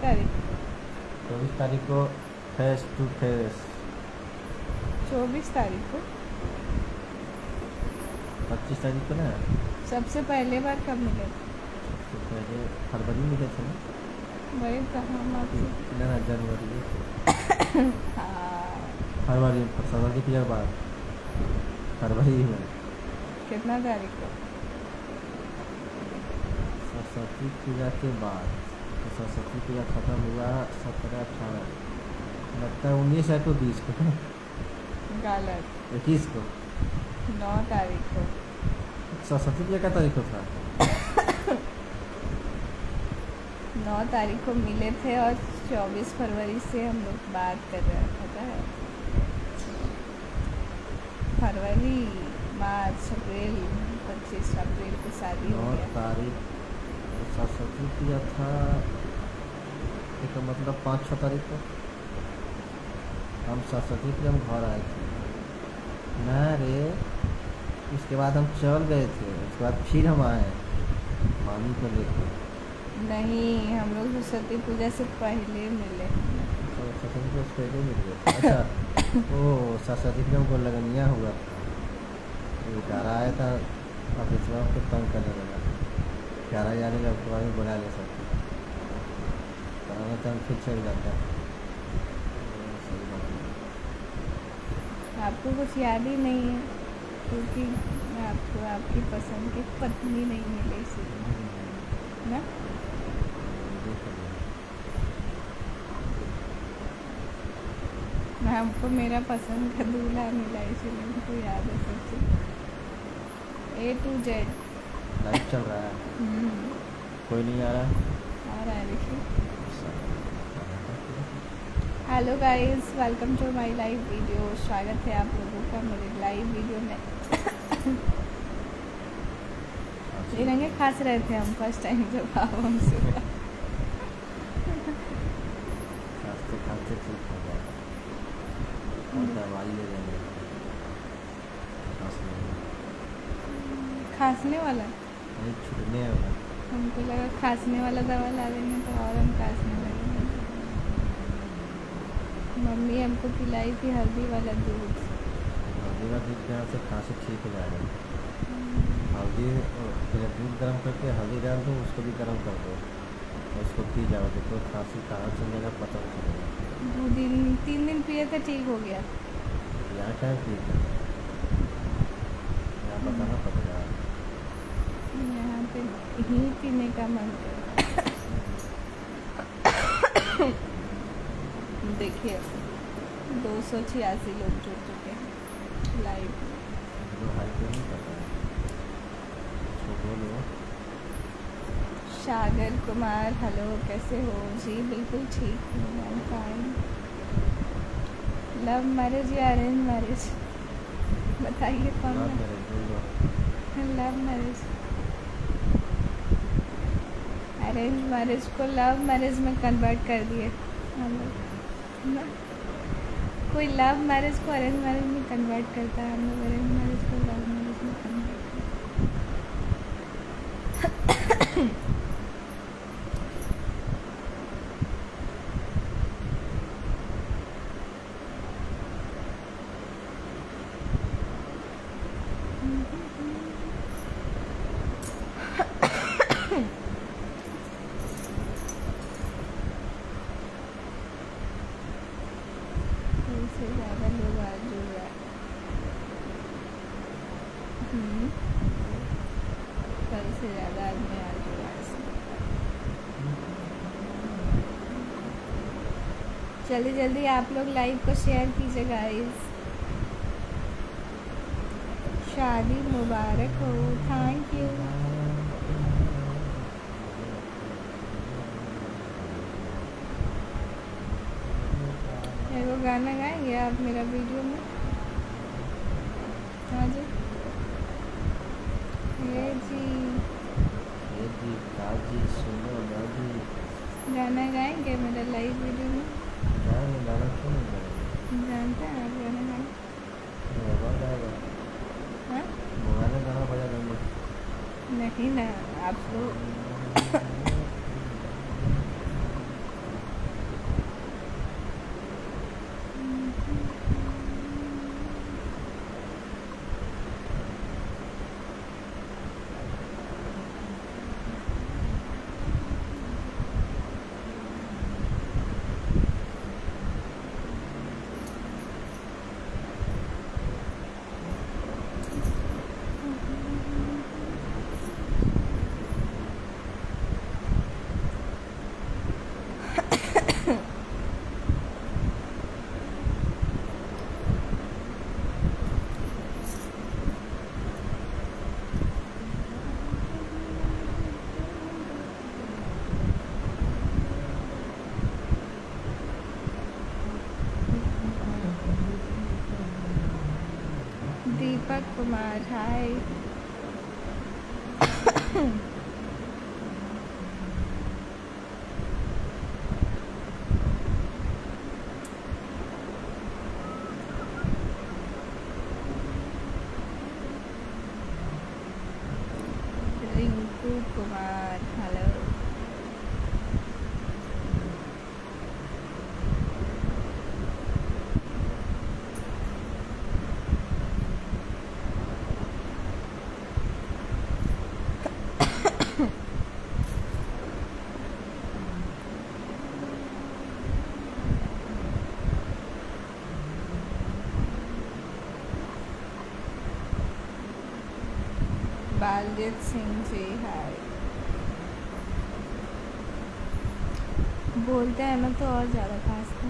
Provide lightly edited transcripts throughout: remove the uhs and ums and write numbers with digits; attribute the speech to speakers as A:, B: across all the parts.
A: तारीख
B: 24 तारीख को फेस टू फेस।
A: 24 तारीख को
B: 25 तारीख को ना।
A: सबसे पहले बार कब मिले थे?
B: सबसे पहले फरवरी मिले थे ना।
A: वही कहा हम आपसे।
B: ना जनवरी
A: हाँ
B: फरवरी सरस्वती पूजा के बाद फरवरी में।
A: कितना तारीख को?
B: सरस्वती पूजा के बाद। तो सरस्वती पूजा खत्म हुआ 17-18 लगता है 19 है तो 20 को।
A: गलत।
B: 21 को
A: 9 तारीख को।
B: सरस्वती पूजा क्या तारीख को था?
A: 9 तारीख को मिले थे और 24 फरवरी से हम लोग बात कर रहे हैं, पता है? फरवरी, मार्च, अप्रैल, 25 अप्रैल को शादी हो
B: 9
A: गया।
B: तारीख सरस्वती पूजा था। एक मतलब 5-6 तारीख को हम सरस्वती पूजा में घर आए थे ना रे। उसके बाद हम चल गए थे, उसके बाद फिर हम आए मामी को लेकर।
A: नहीं, हम लोग सरस्वती पूजा से पहले मिले।
B: सरस्वती पूजा से पहले मिल गए। अच्छा वो सरस्वती पूजा में को लगनिया हुआ था। वो घर आया था अब इसमें को तंग करने लगा। घर जाने का उसके बाद बुला ले सकते कराना तो हम फिर चल जाते हैं। सही बात है।
A: आपको कुछ याद ही नहीं है क्योंकि आपको आपकी पसंद की पत्नी नहीं मिली इसलिए ना। हमको मेरा पसंद का दूल्हा मिला इसलिए हमको याद है सब चीज़ A to Z।
B: लाइव चल रहा है। कोई नहीं आ रहा है।
A: आ रहा है देखिए। Hello guys, welcome to my live video. स्वागत है आप लोगों का मेरे लाइव वीडियो में। ये रंगे खास रहे थे हम फर्स्ट टाइम जब आप हमसे
B: खांसते खांसते ठीक हो गया और दवाई ले लेंगे।
A: खांसने वाला
B: नहीं छूटने वाला।
A: हमको लगा खांसने वाला दवा ला देंगे तो और हम खांसने लगेंगे। मम्मी हमको पिलाई थी हल्दी वाला दूध।
B: हल्दी का दूध पीने से खांसी ठीक हो जाएगा। हल्दी पहले दूध गर्म करके हल्दी डाल दो, उसको भी गर्म कर दो और उसको पी जाओ। देखो खांसी कहाँ चल जाएगा पता नहीं चलेगा।
A: 2 दिन 3 दिन पिए थे ठीक हो गया।
B: यहाँ क्या पी यहाँ बताना पड़ेगा।
A: यहाँ पे ही पीने का मन कर। देखिए 286 लोग जुड़ चुके हैं लाइव।
B: जो हाई पे नहीं पता है उसको बोलो।
A: सागर कुमार हेलो, कैसे हो जी? बिल्कुल ठीक हूँ, I am fine. Love marriage या अरेंज मैरिज बताइए कौन
B: लव
A: है?
B: मैरिज बोलो।
A: Love marriage. अरेंज मैरिज को लव मैरिज में कन्वर्ट कर दिए हम लोग ना। कोई लव मैरिज को अरेंज मैरिज में कन्वर्ट करता है, हम लोग अरेंज मैरिज को लव मैरिज में कन्वर्ट से ज़्यादा लोग आज जुड़ रहा है। कल से ज़्यादा आदमी आज जुड़ रहा है। जल्दी जल्दी आप लोग लाइव को शेयर कीजिए गाइस। शादी मुबारक हो। Thank you. एगो गाना गाएंगे आप मेरा वीडियो में? हाँ जी। ये जी
B: काजी सुनो दादी
A: गाना गाएंगे मेरा लाइव वीडियो में?
B: गाना क्यों नहीं गाएंगे?
A: जानते हैं आप गाना गाना? हाँ
B: मोबाइल में गाना बजा देंगे।
A: नहीं ना, आपको Deepak Kumar hi. Rinku Kumar hello. Baljeet Singh ji hi. बोलते हैं मैं तो और ज़्यादा खास था,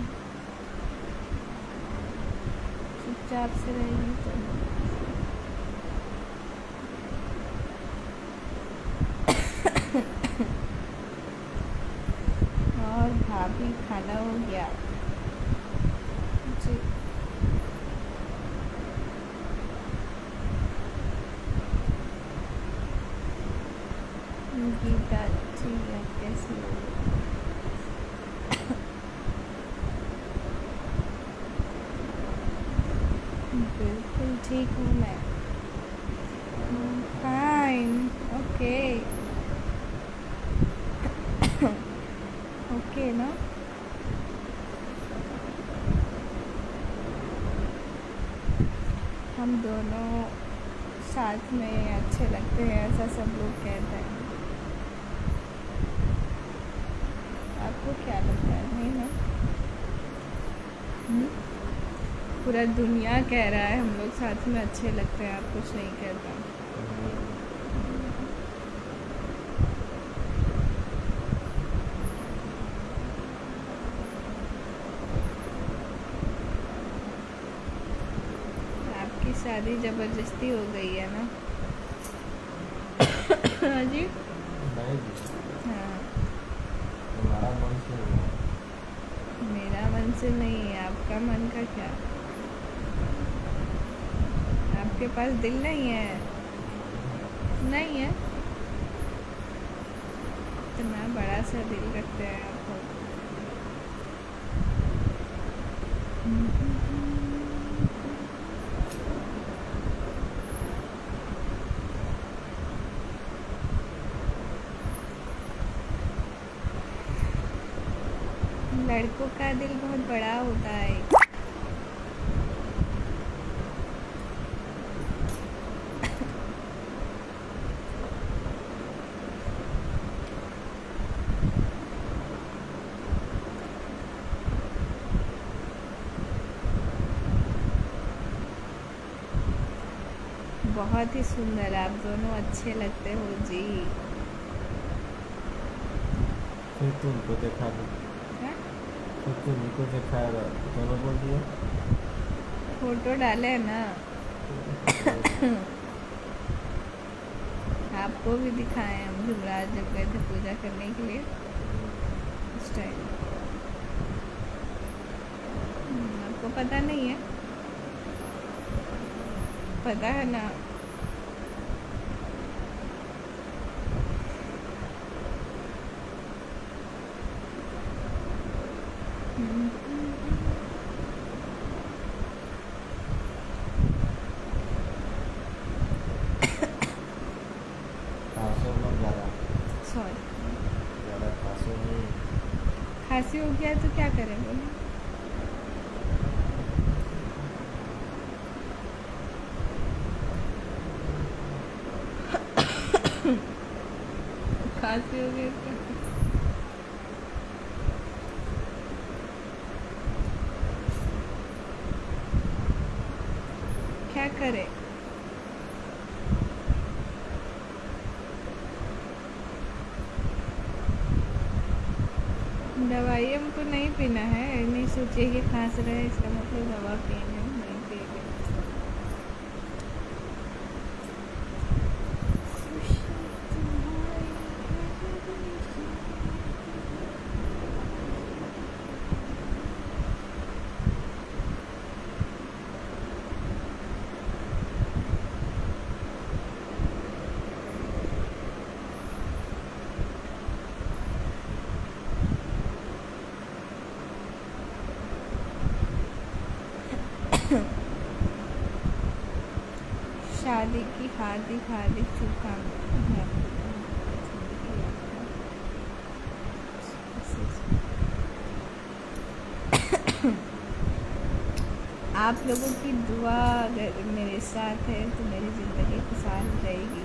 A: चुपचाप से रहेंगे तो। और भाभी खाना हो गया जी। गीता ठीक है, कैसी हो? बिल्कुल ठीक हूँ मैं। फाइन ओके ओके ना। हम दोनों साथ में अच्छे लगते हैं ऐसा सब लोग कहते हैं। आपको क्या लगता है? नहीं ना? पूरा दुनिया कह रहा है हम लोग साथ में अच्छे लगते हैं, आप कुछ नहीं कहता। आपकी शादी जबरदस्ती हो गई है ना? हाँ जी।
B: नहीं जी,
A: हाँ,
B: तुम्हारा मन से हुआ।
A: मेरा मन से नहीं है, आपका मन का क्या? आपके पास दिल नहीं है? नहीं है? इतना बड़ा सा दिल रखते हैं आप लोग। लड़कों का दिल बहुत बड़ा होता है। बहुत ही सुंदर, आप दोनों अच्छे लगते हो जी।
B: फिर तुमको देखा दो,
A: हाँ?
B: फिर तुमको दिखाएगा, दोनों बोल दिया।
A: फोटो डाले ना। आपको भी दिखाए हम जुमराज जब गए थे पूजा करने के लिए उस टाइम। आपको पता नहीं है? पता है ना?
B: खांसो मत ज़्यादा,
A: सॉरी,
B: ज़्यादा खांसो नहीं।
A: खांसी हो गया तो क्या करें बोलो? खांसी हो गई तो क्या करें? दवाई हमको नहीं पीना है, नहीं सोचिए कि खांस रहे है इसका मतलब दवा पिएंगे, नहीं पिएंगे। शादी की हार्दिक हार्दिक शुभकामनाएं। आप लोगों की दुआ अगर मेरे साथ है तो मेरी ज़िंदगी खुशहाल रहेगी।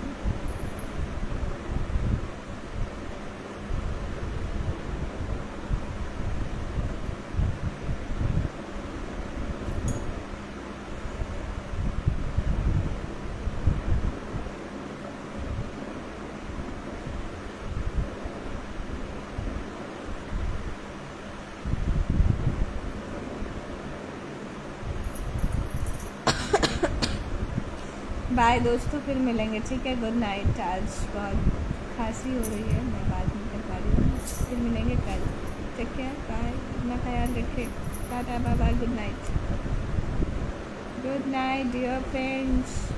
A: बाय दोस्तों, फिर मिलेंगे, ठीक है। Good night. आज बहुत खांसी हो रही है, मैं बात नहीं कर पा रही हूँ। फिर मिलेंगे कल। Take care, bye. अपना ख्याल रखें। Tata, bye bye, good night. Good night dear friends.